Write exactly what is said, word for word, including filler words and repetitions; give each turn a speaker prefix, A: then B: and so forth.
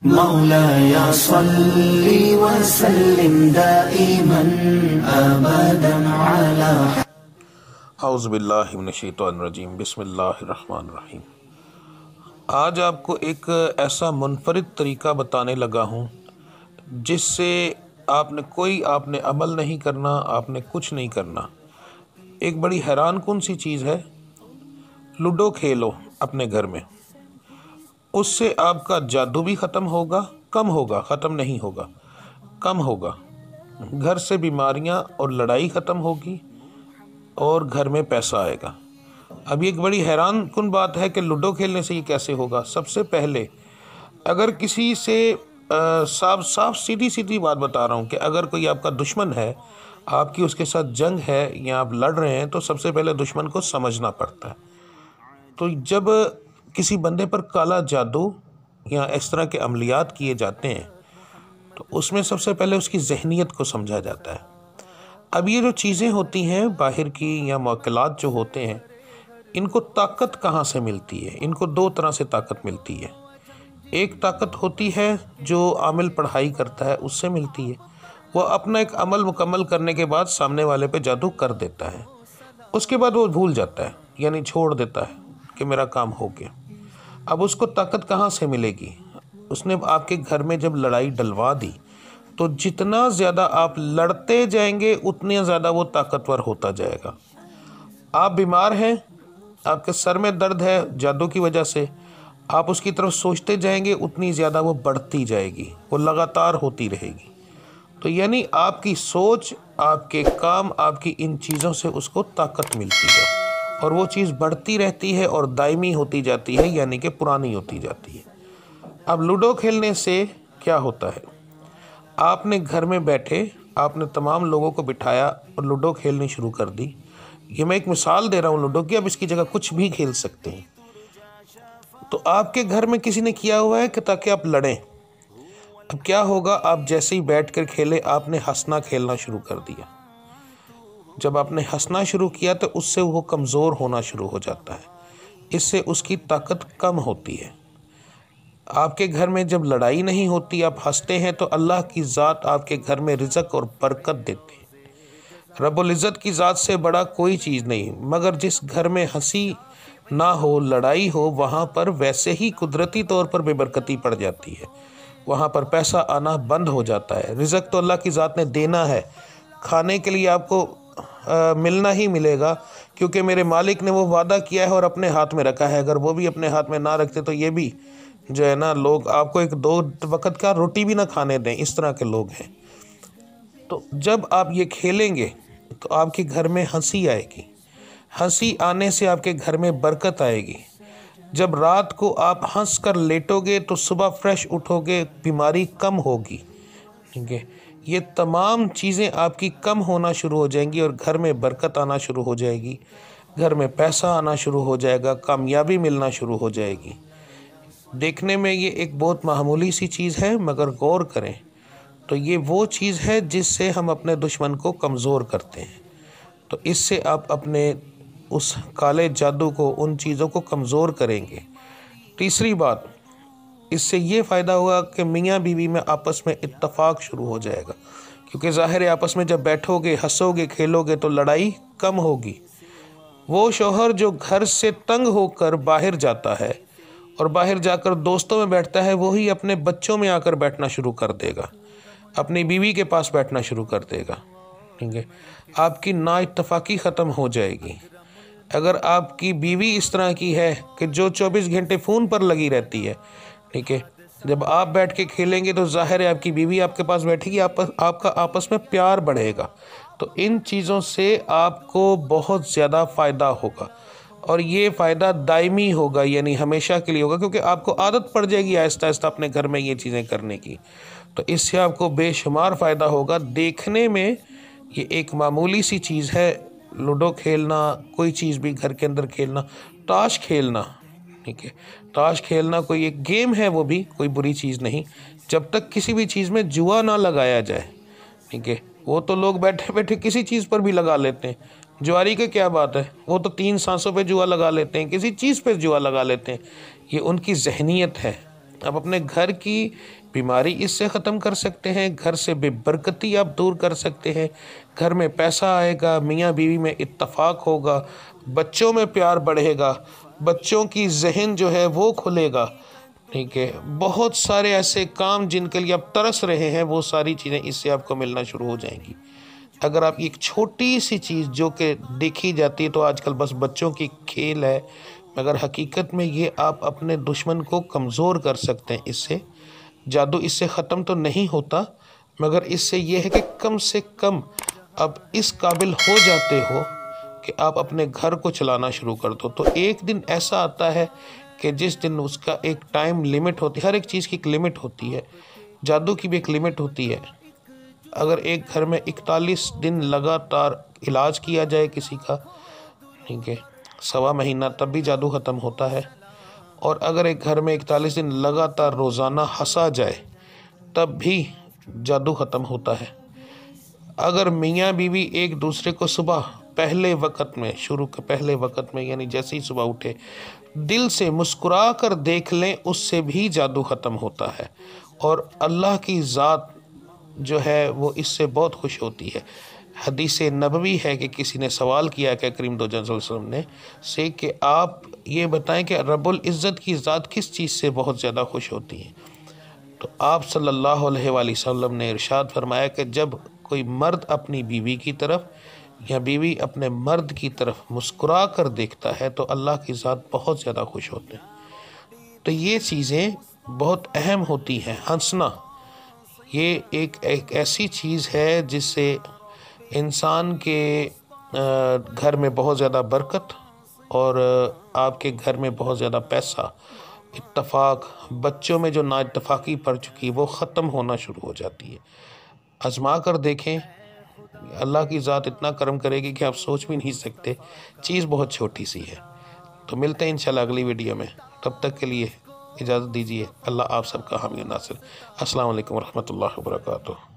A: मौलाया सल्ली व सल्लिम दाइमन अबदन अला।
B: औज़ु बिल्लाहि मिनश शैतानिर रजीम, बिस्मिल्लाहिर रहमानिर रहीम। आज आपको एक ऐसा मुनफरिद तरीका बताने लगा हूँ जिससे आपने कोई आपने अमल नहीं करना, आपने कुछ नहीं करना। एक बड़ी हैरान कौन सी चीज़ है, लूडो खेलो अपने घर में, उससे आपका जादू भी ख़त्म होगा, कम होगा, ख़त्म नहीं होगा, कम होगा। घर से बीमारियां और लड़ाई ख़त्म होगी और घर में पैसा आएगा। अब ये एक बड़ी हैरान कुन बात है कि लूडो खेलने से ये कैसे होगा। सबसे पहले अगर किसी से साफ साफ सीधी सीधी बात बता रहा हूँ कि अगर कोई आपका दुश्मन है, आपकी उसके साथ जंग है या आप लड़ रहे हैं, तो सबसे पहले दुश्मन को समझना पड़ता है। तो जब किसी बंदे पर काला जादू या इस तरह के अमलियात किए जाते हैं तो उसमें सबसे पहले उसकी जहनीत को समझा जाता है। अब ये जो चीज़ें होती हैं बाहर की या मौकलात जो होते हैं, इनको ताकत कहाँ से मिलती है? इनको दो तरह से ताकत मिलती है। एक ताकत होती है जो आमिल पढ़ाई करता है, उससे मिलती है। वो अपना एक अमल मुकम्मल करने के बाद सामने वाले पे जादू कर देता है, उसके बाद वो भूल जाता है, यानी छोड़ देता है कि मेरा काम हो गया। अब उसको ताकत कहाँ से मिलेगी? उसने आपके घर में जब लड़ाई डलवा दी तो जितना ज़्यादा आप लड़ते जाएंगे उतने ज़्यादा वो ताकतवर होता जाएगा। आप बीमार हैं, आपके सर में दर्द है जादू की वजह से, आप उसकी तरफ सोचते जाएंगे उतनी ज़्यादा वो बढ़ती जाएगी, वो लगातार होती रहेगी। तो यानी आपकी सोच, आपके काम, आपकी इन चीज़ों से उसको ताकत मिलती है और वो चीज़ बढ़ती रहती है और दायमी होती जाती है, यानी कि पुरानी होती जाती है। अब लूडो खेलने से क्या होता है? आपने घर में बैठे आपने तमाम लोगों को बिठाया और लूडो खेलनी शुरू कर दी। ये मैं एक मिसाल दे रहा हूँ लूडो की, अब इसकी जगह कुछ भी खेल सकते हैं। तो आपके घर में किसी ने किया हुआ है कि ताकि आप लड़ें। अब क्या होगा, आप जैसे ही बैठ कर खेले आपने हंसना खेलना शुरू कर दिया। जब आपने हंसना शुरू किया तो उससे वो कमज़ोर होना शुरू हो जाता है, इससे उसकी ताकत कम होती है। आपके घर में जब लड़ाई नहीं होती, आप हंसते हैं, तो अल्लाह की ज़ात आपके घर में रिज़्क़ और बरकत देती है। रब्बुल इज़्ज़त की ज़ात से बड़ा कोई चीज़ नहीं, मगर जिस घर में हंसी ना हो, लड़ाई हो, वहाँ पर वैसे ही कुदरती तौर पर बेबरकती पड़ जाती है, वहाँ पर पैसा आना बंद हो जाता है। रिज़्क़ तो अल्लाह की ज़ात ने देना है, खाने के लिए आपको आ, मिलना ही मिलेगा, क्योंकि मेरे मालिक ने वो वादा किया है और अपने हाथ में रखा है। अगर वो भी अपने हाथ में ना रखते तो ये भी जो है ना, लोग आपको एक दो वक्त का रोटी भी ना खाने दें, इस तरह के लोग हैं। तो जब आप ये खेलेंगे तो आपके घर में हंसी आएगी, हंसी आने से आपके घर में बरकत आएगी। जब रात को आप हंस कर लेटोगे तो सुबह फ्रेश उठोगे, बीमारी कम होगी। ठीक है, ये तमाम चीज़ें आपकी कम होना शुरू हो जाएंगी और घर में बरकत आना शुरू हो जाएगी, घर में पैसा आना शुरू हो जाएगा, कामयाबी मिलना शुरू हो जाएगी। देखने में ये एक बहुत मामूली सी चीज़ है, मगर गौर करें तो ये वो चीज़ है जिससे हम अपने दुश्मन को कमज़ोर करते हैं। तो इससे आप अपने उस काले जादू को, उन चीज़ों को कमज़ोर करेंगे। तीसरी बात, इससे ये फ़ायदा होगा कि मियाँ बीवी में आपस में इत्तफाक शुरू हो जाएगा, क्योंकि ज़ाहिर है आपस में जब बैठोगे, हंसोगे, खेलोगे तो लड़ाई कम होगी। वो शौहर जो घर से तंग होकर बाहर जाता है और बाहर जाकर दोस्तों में बैठता है, वही अपने बच्चों में आकर बैठना शुरू कर देगा, अपनी बीवी के पास बैठना शुरू कर देगा। ठीक है, आपकी नाइत्तफाकी ख़त्म हो जाएगी। अगर आपकी बीवी इस तरह की है कि जो चौबीस घंटे फ़ोन पर लगी रहती है, ठीक है, जब आप बैठ के खेलेंगे तो ज़ाहिर है आपकी बीवी आपके पास बैठेगी, आप, आपका आपस में प्यार बढ़ेगा। तो इन चीज़ों से आपको बहुत ज़्यादा फ़ायदा होगा और ये फ़ायदा दायमी होगा, यानी हमेशा के लिए होगा, क्योंकि आपको आदत पड़ जाएगी आहिस्ता आहिस्ता अपने घर में ये चीज़ें करने की। तो इससे आपको बेशुमार फ़ायदा होगा। देखने में ये एक मामूली सी चीज़ है, लूडो खेलना, कोई चीज़ भी घर के अंदर खेलना, ताश खेलना। ठीक है, ताश खेलना कोई एक गेम है, वो भी कोई बुरी चीज़ नहीं, जब तक किसी भी चीज़ में जुआ ना लगाया जाए। ठीक है, वो तो लोग बैठे बैठे किसी चीज़ पर भी लगा लेते हैं, जुआरी की क्या बात है, वो तो तीन सांसों पे जुआ लगा लेते हैं, किसी चीज़ पे जुआ लगा लेते हैं। ये उनकी जहनीत है, आप अपने घर की बीमारी इससे ख़त्म कर सकते हैं, घर से बेबरकती आप दूर कर सकते हैं, घर में पैसा आएगा, मियाँ बीवी में इत्तफाक होगा, बच्चों में प्यार बढ़ेगा, बच्चों की जहन जो है वो खुलेगा। ठीक है, बहुत सारे ऐसे काम जिनके लिए आप तरस रहे हैं वो सारी चीज़ें इससे आपको मिलना शुरू हो जाएंगी। अगर आप एक छोटी सी चीज़ जो कि देखी जाती है तो आजकल बस बच्चों की खेल है, मगर हकीकत में ये आप अपने दुश्मन को कमज़ोर कर सकते हैं। इससे जादू इससे ख़त्म तो नहीं होता, मगर इससे ये है कि कम से कम आप इस काबिल हो जाते हो कि आप अपने घर को चलाना शुरू कर दो। तो एक दिन ऐसा आता है कि जिस दिन उसका एक टाइम लिमिट होती है, हर एक चीज़ की एक लिमिट होती है, जादू की भी एक लिमिट होती है। अगर एक घर में इकतालीस दिन लगातार इलाज किया जाए किसी का, ठीक है, सवा महीना, तब भी जादू ख़त्म होता है। और अगर एक घर में इकतालीस दिन लगातार रोज़ाना हंसा जाए तब भी जादू ख़त्म होता है। अगर मियाँ बीवी एक दूसरे को सुबह पहले वक़्त में, शुरू के पहले वक़्त में, यानी जैसे ही सुबह उठे दिल से मुस्कुरा कर देख लें, उससे भी जादू ख़त्म होता है। और अल्लाह की ज़ात जो है वो इससे बहुत खुश होती है। हदीस नबवी है कि किसी ने सवाल किया कि करीम दो जन वसल्लम ने से कि आप ये बताएं कि रब्बुल इज़्ज़त की ज़ात किस चीज़ से बहुत ज़्यादा खुश होती है। तो आप सल्लल्लाहु अलैहि वसल्लम ने इरशाद फरमाया कि जब कोई मर्द अपनी बीवी की तरफ या बीवी अपने मर्द की तरफ मुस्कुरा कर देखता है तो अल्लाह की ज़ात बहुत ज़्यादा खुश होते हैं। तो ये चीज़ें बहुत अहम होती हैं। हंसना ये एक एक ऐसी चीज़ है जिससे इंसान के घर में बहुत ज़्यादा बरकत और आपके घर में बहुत ज़्यादा पैसा, इत्तफाक, बच्चों में जो नाइत्तफाकी पड़ चुकी है वो ख़त्म होना शुरू हो जाती है। आज़मा कर देखें, अल्लाह की ज़ात इतना करम करेगी कि आप सोच भी नहीं सकते। चीज़ बहुत छोटी सी है। तो मिलते हैं इंशाल्लाह अगली वीडियो में, तब तक के लिए इजाज़त दीजिए। अल्लाह आप सबका हामी नासिर। अस्सलाम वालेकुम रहमतुल्लाहि व बरकातुहू।